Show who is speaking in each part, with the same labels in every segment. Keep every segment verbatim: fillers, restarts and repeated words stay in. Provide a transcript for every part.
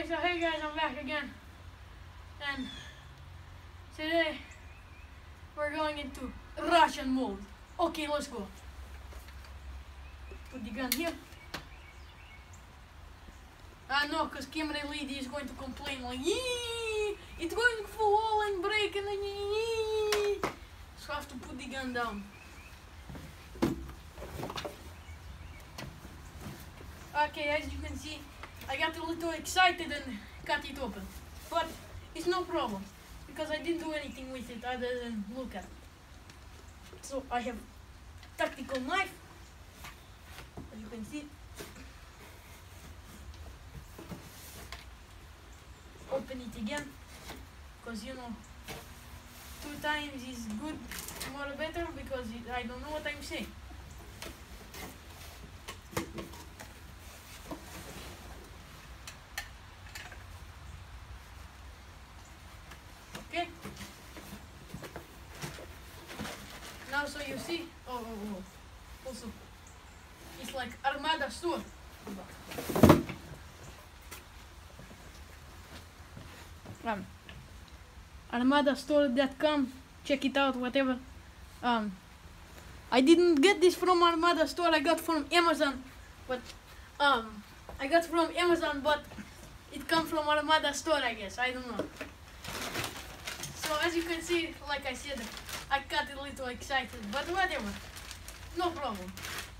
Speaker 1: so hey guys, I'm back again, and today we're going into Russian mode. Okay, let's go. Put the gun here. Ah no, because camera lady is going to complain like, yee, it's going to fall and break and then yee. So I have to put the gun down. Okay, as you can see, I got a little excited and cut it open. But it's no problem, because I didn't do anything with it other than look at it. So I have tactical knife, as you can see. Open it again, because you know, two times is good, more better, because it, I don't know what I'm saying. Okay. Now, so you see, oh, oh, oh. Also, it's like Armada store. Um, Armada store dot com, check it out, whatever. Um, I didn't get this from Armada store, I got from Amazon, but um, I got from Amazon, but it comes from Armada store, I guess, I don't know. So as you can see, like I said, I got a little excited, but whatever, no problem.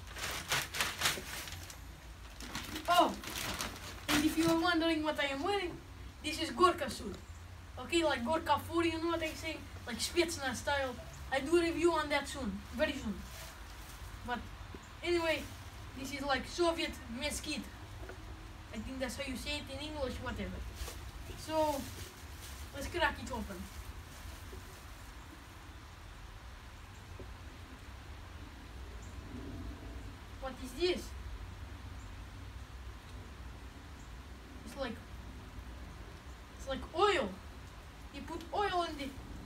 Speaker 1: Oh, and if you are wondering what I am wearing, this is Gorka suit. Okay, like Gorka four, you know what I'm saying? Like Spetsnaz style. I do a review on that soon, very soon. But anyway, this is like Soviet mess kit. I think that's how you say it in English, whatever. So, let's crack it open. What is this? It's like It's like oil. You put oil in the.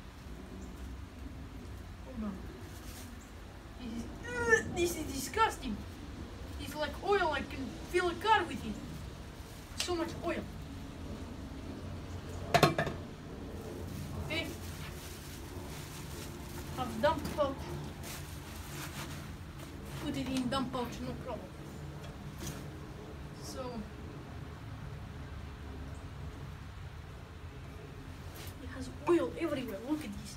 Speaker 1: Hold on. This is, uh, this is disgusting. It's like oil. I can fill a car with it. So much oil. Okay. Have dump pouch. Put it in dump pouch, no problem. So. Has oil everywhere. Look at this.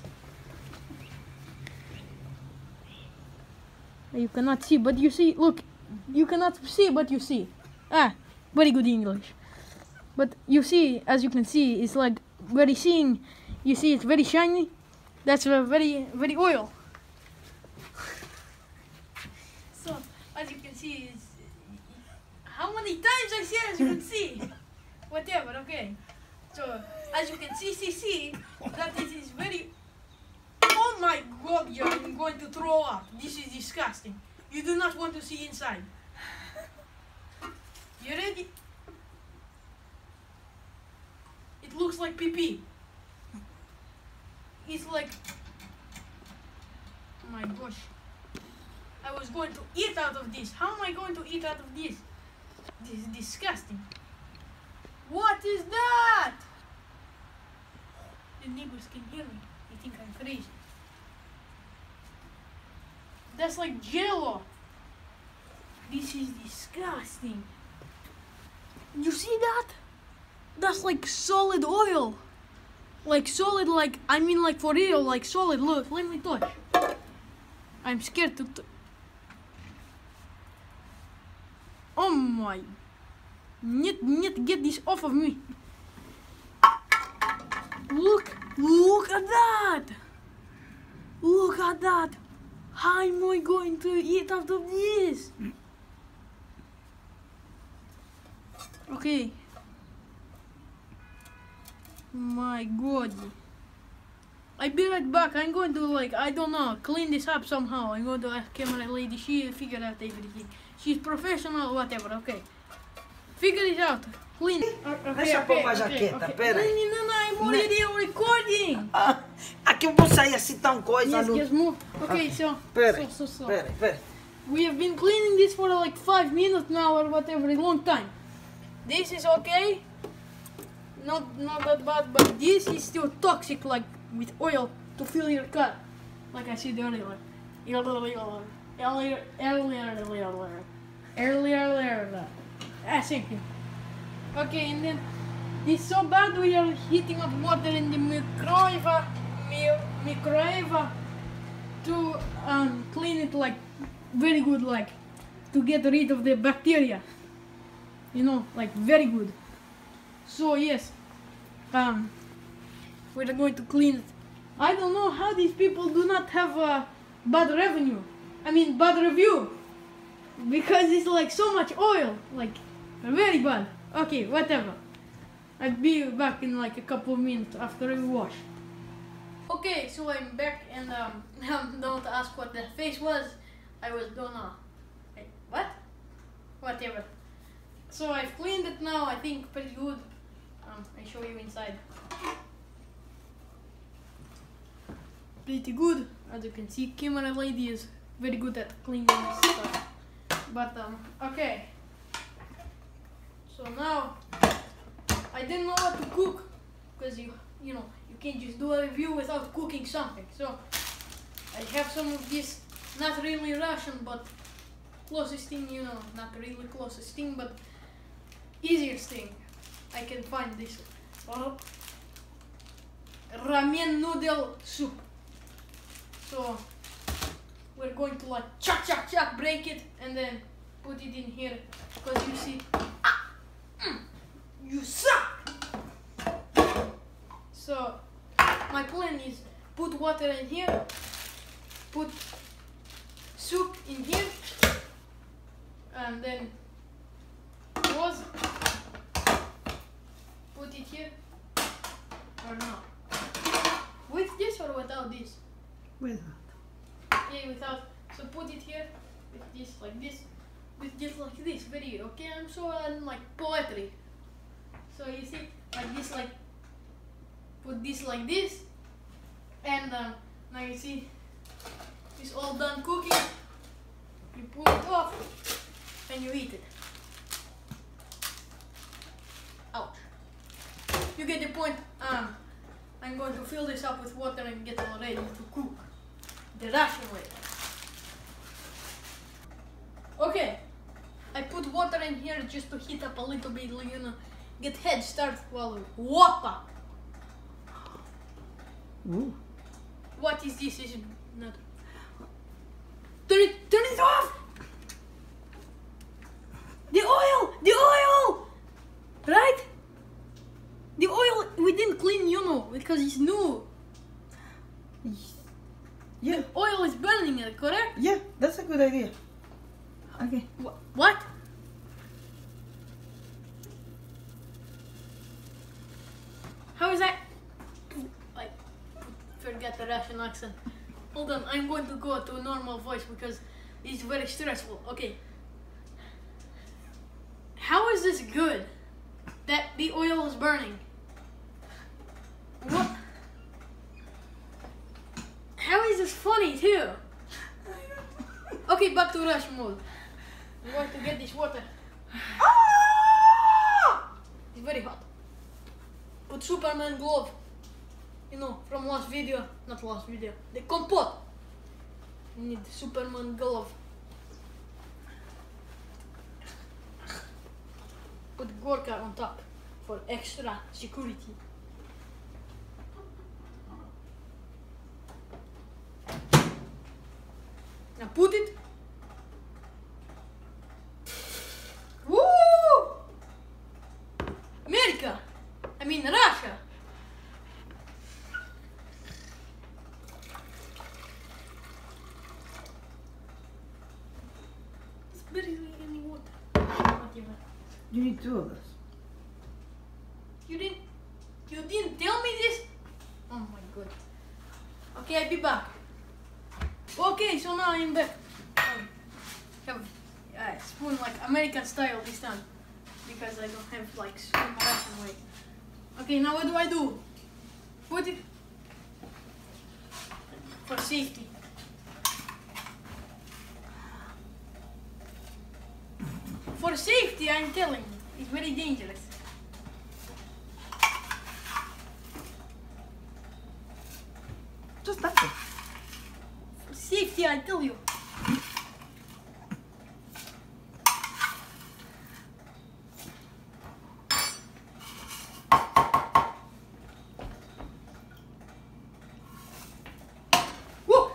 Speaker 1: You cannot see, but you see. Look, you cannot see, but you see. Ah, very good English. But you see, as you can see, it's like very seeing. You see, it's very shiny. That's a very, very oil. So, as you can see, it's, how many times I say as you can see? Whatever. Okay. So, as you can see, see, see, that it is very, oh my god, yeah, I'm going to throw up. This is disgusting. You do not want to see inside. You ready? It looks like pee-pee. It's like, oh my gosh. I was going to eat out of this. How am I going to eat out of this? This is disgusting. What is that? The neighbors can hear me. They think I'm crazy. That's like Jello. This is disgusting. You see that? That's like solid oil. Like solid, like, I mean like for real, like solid. Look, let me touch. I'm scared to touch. Oh my. Нет, нет, get this off of me. Look, look at that. Look at that. How am I going to eat out of this? Okay. My god. I'll be right back. I'm going to, like, I don't know, clean this up somehow. I'm going to ask camera lady. She figured out everything. She's professional, whatever, okay. Figure it out. Clean. Okay,
Speaker 2: Deixa eu pôr uma jaqueta, pera aí.
Speaker 1: No, no, no, I'm already recording.
Speaker 2: Ah, aqui eu vou sair assim tão coisa.
Speaker 1: Yes,
Speaker 2: no...
Speaker 1: yes, move. Okay, so,
Speaker 2: Pera,
Speaker 1: so, so, so.
Speaker 2: pera, pera.
Speaker 1: We have been cleaning this for like five minutes now or whatever, a long time. This is okay. not not that bad, but this is still toxic, like with oil to fill your car, like I said earlier. Earlier, earlier, earlier, earlier, earlier. I think. Okay, and then it's so bad we are heating up water in the microwave, microwave to um, clean it, like very good, like to get rid of the bacteria. You know, like very good. So yes, um, we're going to clean it. I don't know how these people do not have a bad revenue. I mean bad review, because it's like so much oil, like very bad. Okay, whatever. I'll be back in like a couple of minutes after we wash. Okay, so I'm back, and um, don't ask what that face was. I was gonna, wait, what? Whatever. So I've cleaned it now, I think pretty good. Um, I show you inside. Pretty good. As you can see, camera lady is very good at cleaning this stuff. But um, okay. So now, I didn't know what to cook, because you, you know, you can't just do a review without cooking something. So I have some of this, not really Russian, but closest thing, you know, not really closest thing, but easiest thing I can find. This uh, ramen noodle soup. So we're going to like chak chak chak break it and then put it in here, because you see, ah, mm, you suck. So my plan is put water in here, put soup in here, and then close, put it here, or not. With this or without this?
Speaker 2: Without.
Speaker 1: Yeah, without. So put it here, with this like this, with just like this, very, okay? I'm so I'm like poetry. So you see, like this, like, put this like this, and um, now you see, it's all done cooking. You pull it off, and you eat it. Ouch. You get the point. Um, I'm going to fill this up with water and get it ready to cook the Russian way. Okay, I put water in here just to heat up a little bit, you know, get head start while we whoppa.
Speaker 2: Ooh.
Speaker 1: What is this? Is it not? Turn it, turn it off! The oil! The oil! Right? The oil, we didn't clean, you know, because it's new.
Speaker 2: Yeah.
Speaker 1: The oil is burning it, correct?
Speaker 2: Yeah, that's a good idea. Okay.
Speaker 1: Wh what? How is that? I forget the Russian accent. Hold on, I'm going to go to a normal voice because it's very stressful. Okay. How is this good? That the oil is burning. What? How is this funny too? Okay, back to Rush mode. I'm going to get this water. Ah! It's very hot. Put Superman glove. You know, from last video, not last video, the compote. You need Superman glove. Put Gorka on top for extra security. Now put it. Woo! America! I mean Russia! It's barely any water. Whatever.
Speaker 2: You need two of us.
Speaker 1: You didn't you didn't tell me this? Oh my god. Okay, I'll be back. Okay, so now I'm back. Um, have a spoon like American style this time, because I don't have like spoon Russian way. Okay, now what do I do? Put it for safety. For safety, I'm telling you, it's very dangerous.
Speaker 2: Just touch it.
Speaker 1: Safety, I tell you. Woo!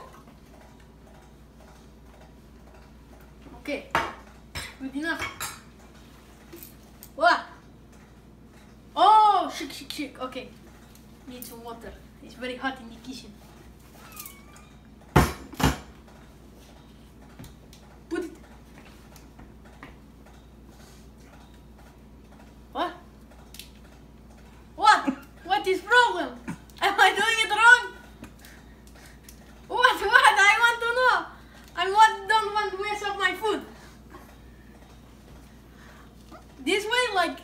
Speaker 1: Okay, good enough. What? Oh, shake, shake, shake. Okay, need some water. It's very hot in the kitchen. Put it. What? What? What is problem? Am I doing it wrong? What? What? I want to know. I want, don't want to mess up my food. This way, like.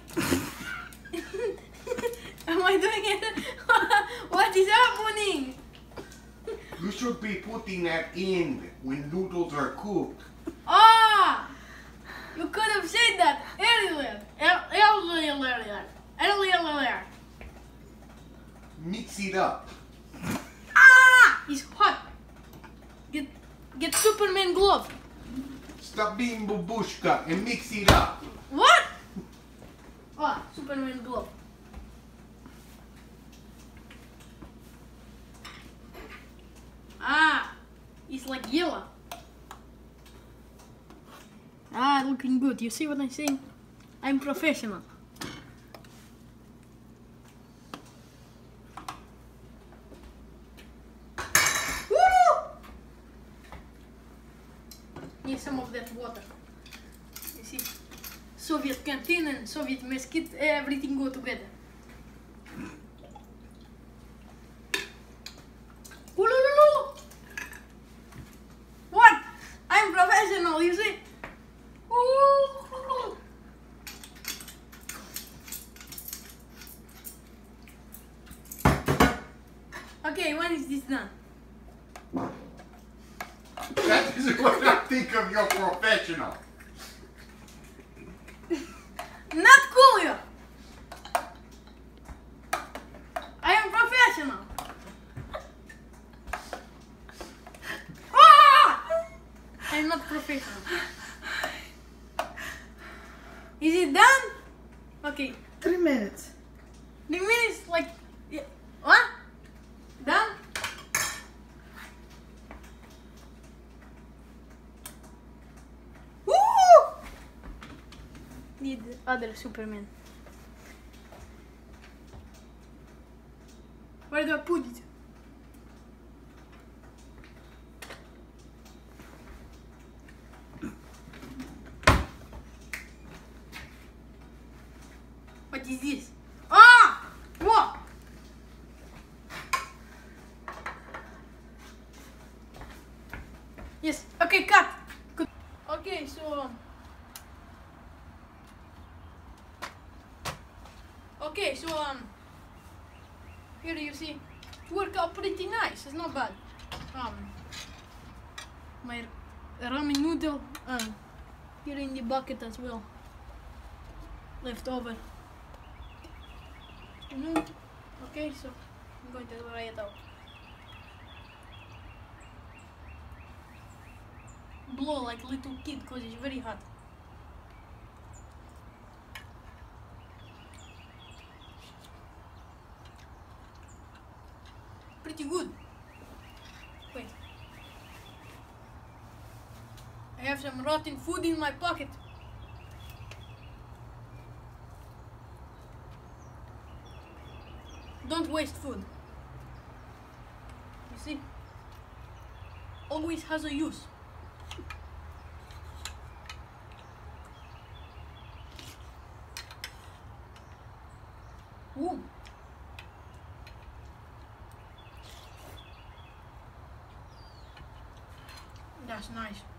Speaker 1: Am I doing it? What is happening?
Speaker 3: You should be putting that in when noodles are cooked.
Speaker 1: Ah! You could have said that earlier. Earlier. Earlier.
Speaker 3: Mix it up.
Speaker 1: Ah! It's hot. Get, get Superman glove.
Speaker 3: Stop being babushka and mix it up.
Speaker 1: What? Ah, Superman glove. Ah, it's like yellow. Ah, looking good. You see what I'm saying? I'm professional. Woo! Need some of that water. You see, Soviet canteen and Soviet mess kit, everything go together. What? I'm professional, you see? Okay, when is this done?
Speaker 3: That is what I think of your professional.
Speaker 1: Not cool, you. I am professional. Ah! I'm not professional. Is it done? Okay.
Speaker 2: Three minutes.
Speaker 1: The minutes like yeah. What? Done? Woo! Need other Superman. Where do I put it? What is this? Ah! What? Yes. Okay, cut. Good. Okay, so. Um, okay, so um. Here you see, it worked out pretty nice. It's not bad. Um. My ramen noodle. Um. Here in the bucket as well. Left over. Mm-hmm. Okay, so I'm going to try it out. Blow like a little kid because it's very hot. Pretty good. Wait. I have some rotten food in my pocket. Don't waste food. You see? Always has a use. Ooh. That's nice.